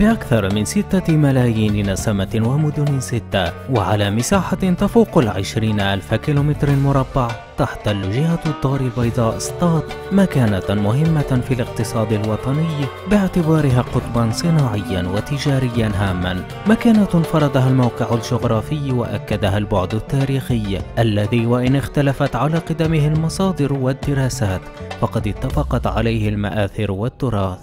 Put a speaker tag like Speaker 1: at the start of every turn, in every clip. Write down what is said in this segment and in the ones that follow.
Speaker 1: بأكثر من 6 ملايين نسمة ومدن 6 وعلى مساحة تفوق 20,000 كيلومتر مربع، تحتل جهة الدار البيضاء سطات مكانة مهمة في الاقتصاد الوطني باعتبارها قطبا صناعيا وتجاريا هاما، مكانة فرضها الموقع الجغرافي وأكدها البعد التاريخي الذي وإن اختلفت على قدمه المصادر والدراسات فقد اتفقت عليه المآثر والتراث.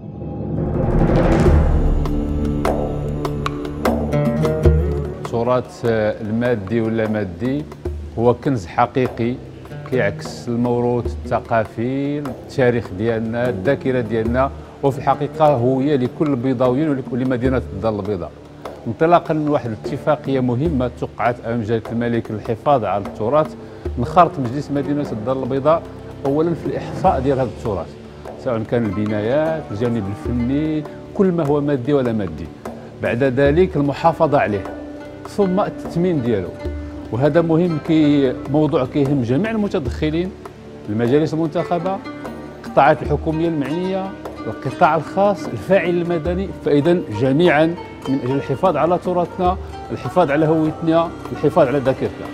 Speaker 2: التراث المادي ولا مادي هو كنز حقيقي كيعكس الموروث الثقافي، التاريخ ديالنا، الذاكره ديالنا، وفي الحقيقه هويه لكل بيضاوي ولمدينه الدار البيضاء. انطلاقا من واحد الاتفاقيه مهمه توقعت امام جلاله الملك للحفاظ على التراث، انخرط مجلس مدينه الدار البيضاء اولا في الاحصاء ديال هذا التراث، سواء كان البنايات، الجانب الفني، كل ما هو مادي ولا مادي. بعد ذلك المحافظه عليه ثم التثمين ديالو، وهذا مهم موضوع كيهم جميع المتدخلين، المجالس المنتخبه، القطاعات الحكوميه المعنيه، القطاع الخاص، الفاعل المدني، فاذا جميعا من اجل الحفاظ على تراثنا، الحفاظ على هويتنا، الحفاظ على ذاكرتنا.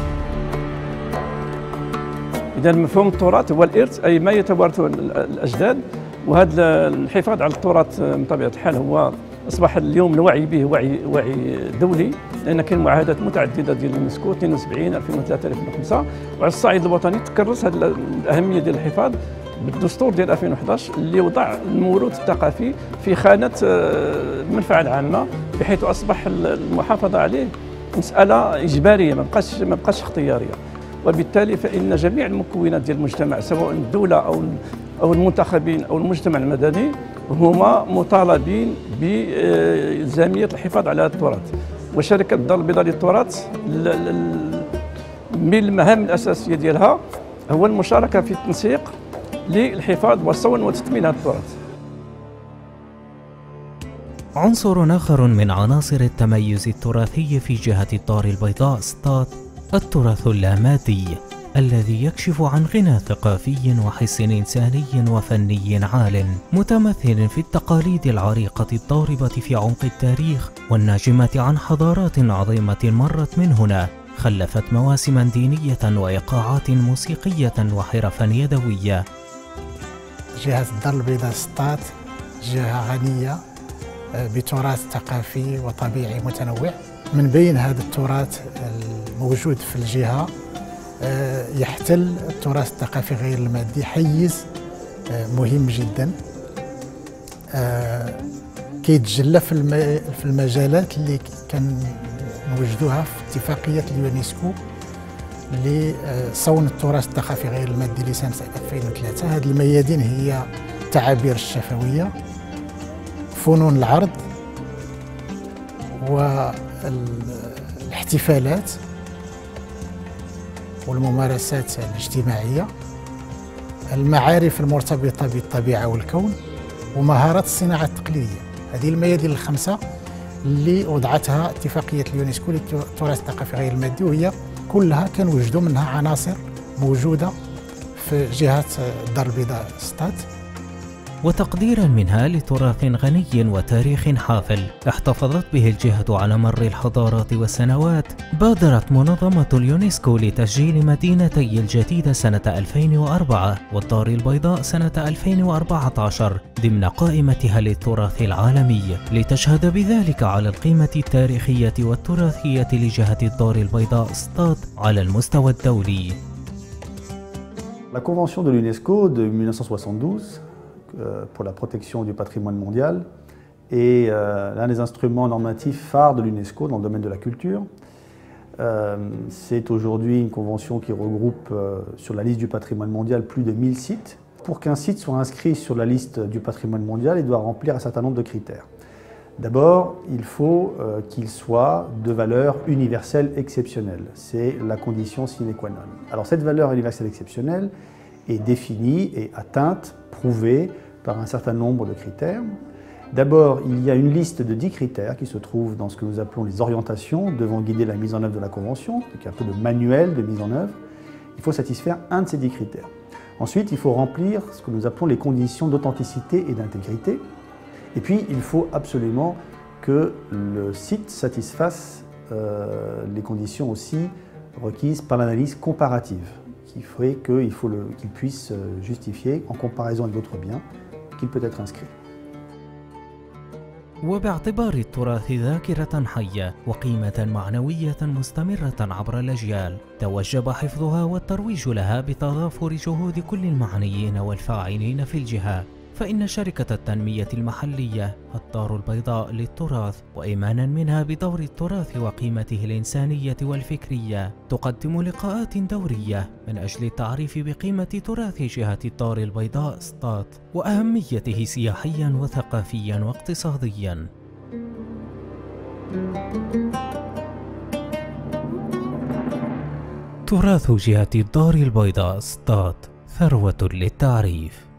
Speaker 3: اذا مفهوم التراث هو الارث، اي ما يتوارثه الاجداد، وهذا الحفاظ على التراث من طبيعه الحال هو اصبح اليوم الوعي به وعي دولي، لان كاين معاهدات متعدده ديال اليونسكو 72 2003 2005، وعلى الصعيد الوطني تكرس هذه الاهميه ديال الحفاظ بالدستور ديال 2011 اللي وضع الموروث الثقافي في خانه المنفعه العامه، بحيث اصبح المحافظه عليه مساله اجباريه ما بقاش اختياريه، وبالتالي فان جميع المكونات ديال المجتمع سواء الدوله او المنتخبين او المجتمع المدني هما مطالبين بإلزامية الحفاظ على التراث. وشركة الدار البيضاء للتراث من المهام الأساسية ديالها هو المشاركة في التنسيق للحفاظ والصون وتثمين هذا التراث.
Speaker 1: عنصر آخر من عناصر التميز التراثي في جهة الدار البيضاء سطات التراث اللامادي الذي يكشف عن غنى ثقافي وحس إنساني وفني عال، متمثل في التقاليد العريقة الضاربة في عمق التاريخ والناجمة عن حضارات عظيمة مرت من هنا، خلفت مواسما دينية وإيقاعات موسيقية وحرفا يدوية.
Speaker 4: جهة الدار البيضاء سطات جهة غنية بتراث ثقافي وطبيعي متنوع. من بين هذا التراث الموجود في الجهة يحتل التراث الثقافي غير المادي حيز مهم جدا، كيتجلى في المجالات اللي كان نوجدوها في اتفاقية اليونسكو لصون التراث الثقافي غير المادي لسنة 2003. هذه الميادين هي التعابير الشفوية، فنون العرض، والاحتفالات والممارسات الاجتماعية، المعارف المرتبطة بالطبيعة والكون، ومهارات الصناعة التقليدية. هذه الميادين الخمسة اللي وضعتها اتفاقية اليونسكو للتراث الثقافي غير المادي، وهي كلها كنوجدوا منها عناصر موجودة في جهة الدار البيضاء سطات.
Speaker 1: وتقديرا منها لتراث غني وتاريخ حافل احتفظت به الجهة على مر الحضارات والسنوات، بادرت منظمة اليونسكو لتسجيل مدينتي الجديدة سنة 2004 والدار البيضاء سنة 2014 ضمن قائمتها للتراث العالمي، لتشهد بذلك على القيمة التاريخية والتراثية لجهة الدار البيضاء سطات على المستوى الدولي.
Speaker 5: La Convention de l'UNESCO de 1972 pour la protection du patrimoine mondial est l'un des instruments normatifs phares de l'UNESCO dans le domaine de la culture. C'est aujourd'hui une convention qui regroupe sur la liste du patrimoine mondial plus de 1000 sites. Pour qu'un site soit inscrit sur la liste du patrimoine mondial, il doit remplir un certain nombre de critères. D'abord, il faut qu'il soit de valeur universelle exceptionnelle. C'est la condition sine qua non. Alors cette valeur universelle exceptionnelle est définie et atteinte, prouvée par un certain nombre de critères. D'abord, il y a une liste de 10 critères qui se trouvent dans ce que nous appelons les orientations devant guider la mise en œuvre de la Convention, donc un peu le manuel de mise en œuvre. Il faut satisfaire un de ces 10 critères. Ensuite, il faut remplir ce que nous appelons les conditions d'authenticité et d'intégrité. Et puis, il faut absolument que le site satisfasse les conditions aussi requises par l'analyse comparative, qui ferait qu'il puisse justifier, en comparaison avec d'autres biens, qu'il peut être inscrit.
Speaker 1: وباعتبار التراث ذاكرة حية وقيمة معنوية مستمرة عبر الأجيال، توجب حفظها والترويج لها بتضافر جهود كل المعنيين والفاعلين في الجهة. فإن شركة التنمية المحلية الدار البيضاء للتراث، وإيمانا منها بدور التراث وقيمته الإنسانية والفكرية، تقدم لقاءات دورية من أجل التعريف بقيمة تراث جهة الدار البيضاء سطات وأهميته سياحيا وثقافيا واقتصاديا. تراث جهة الدار البيضاء سطات ثروة للتعريف.